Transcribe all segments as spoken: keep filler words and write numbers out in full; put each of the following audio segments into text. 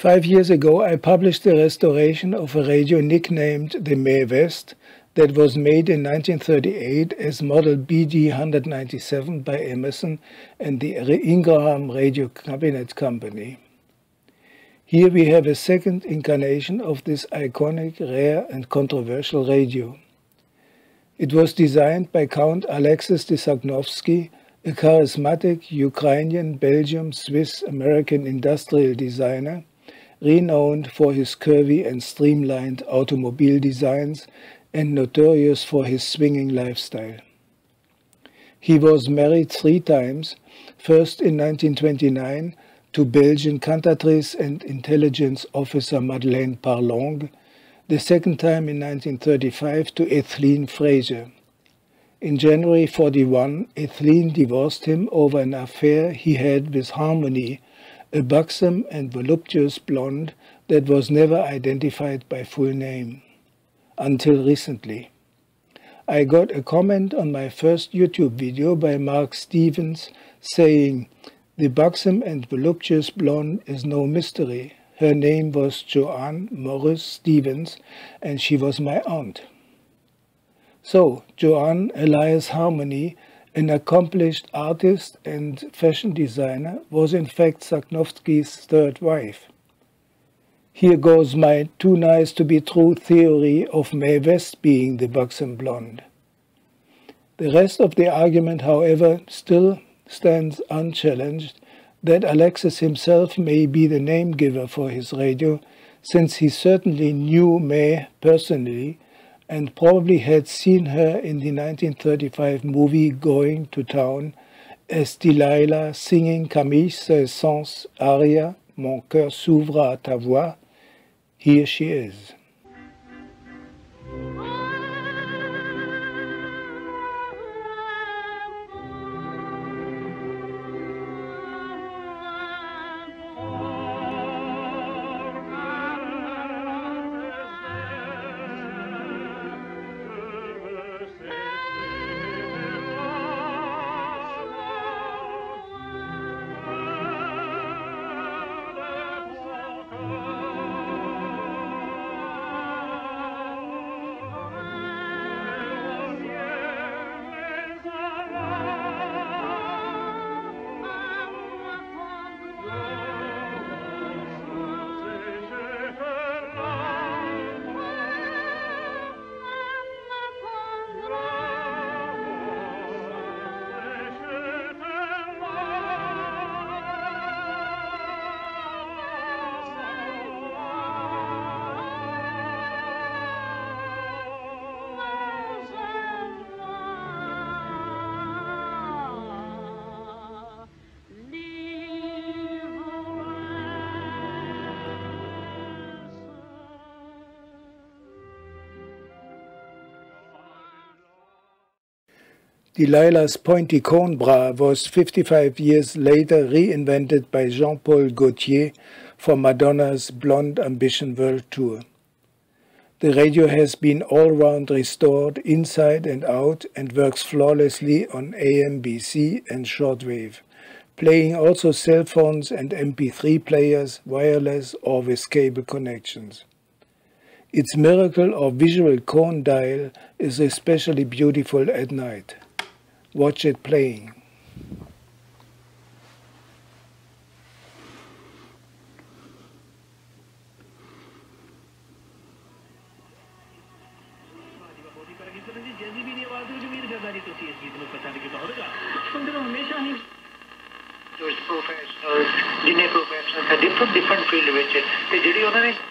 Five years ago, I published the restoration of a radio nicknamed the Mae West that was made in nineteen thirty-eight as model B D one ninety-seven by Emerson and the Ingraham Radio Cabinet Company. Here we have a second incarnation of this iconic, rare and controversial radio. It was designed by Count Alexis de Sosnovsky, a charismatic Ukrainian, Belgian, Swiss, American industrial designer, renowned for his curvy and streamlined automobile designs and notorious for his swinging lifestyle. He was married three times, first in nineteen twenty-nine to Belgian cantatrice and intelligence officer Madeleine Parlong, the second time in nineteen thirty-five to Etheline Fraser. In January forty-one, Etheline divorced him over an affair he had with Harmony, a buxom and voluptuous blonde that was never identified by full name. Until recently. I got a comment on my first YouTube video by Mark Stevens saying, "The buxom and voluptuous blonde is no mystery. Her name was Joanne Morris Stevens and she was my aunt." So, Joanne Elias Harmony, an accomplished artist and fashion designer, was in fact Sosnovsky's third wife. Here goes my too nice to be true theory of Mae West being the buxom blonde. The rest of the argument, however, still stands unchallenged that Alexis himself may be the name giver for his radio, since he certainly knew Mae personally and probably had seen her in the nineteen thirty-five movie Going to Town as Delilah singing Camille Saint-Saëns' aria Mon cœur s'ouvre à ta voix. Here she is. Delilah's pointy cone bra was fifty-five years later reinvented by Jean-Paul Gaultier for Madonna's Blonde Ambition World Tour. The radio has been all-round restored inside and out and works flawlessly on A M B C and shortwave, playing also cell phones and M P three players, wireless or with cable connections. Its miracle or visual cone dial is especially beautiful at night. Watch it playing. Professionals, जिन्हें professionals है different different field ਵਿੱਚ ਤੇ ਜਿਹੜੀ ਉਹਨਾਂ ਨੇ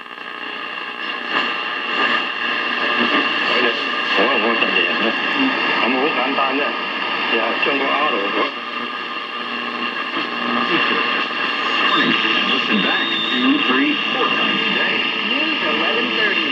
我我真係啊，咁好簡單啫，又將個 R 咗。Listen back, two, three, four times a day. News eleven thirty.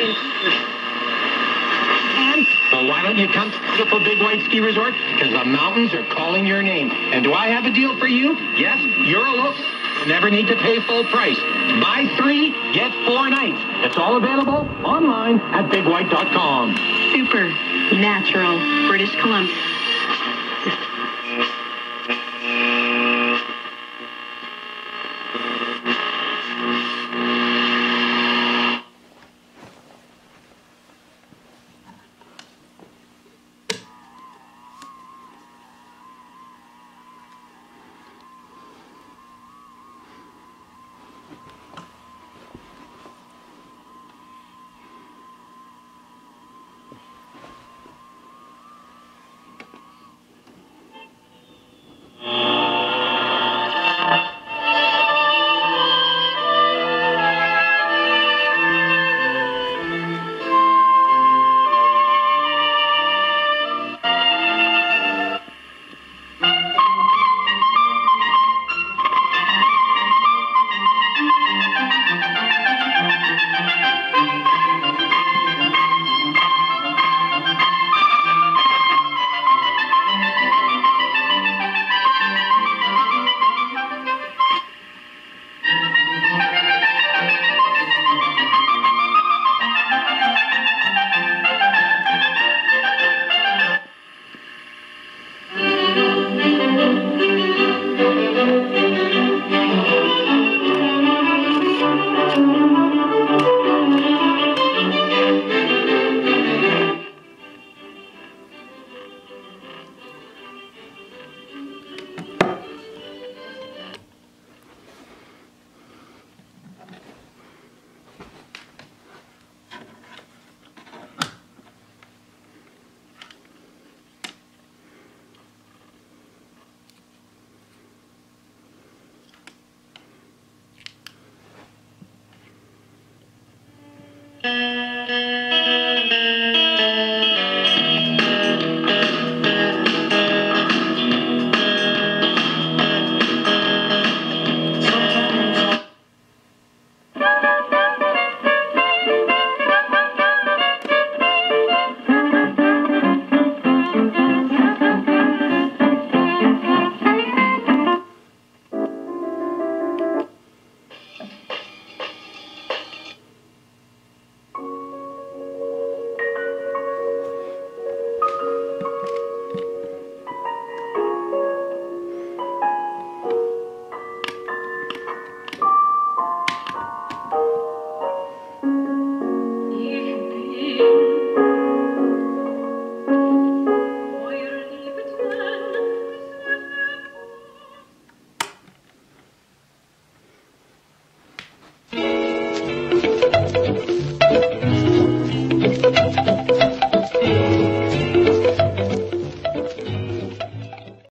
And well, why don't you come to beautiful Big White Ski Resort? Because the mountains are calling your name. And do I have a deal for you? Yes, you're a local. You never need to pay full price. Buy three, get four nights. It's all available online at big white dot com. Super natural British Columbia.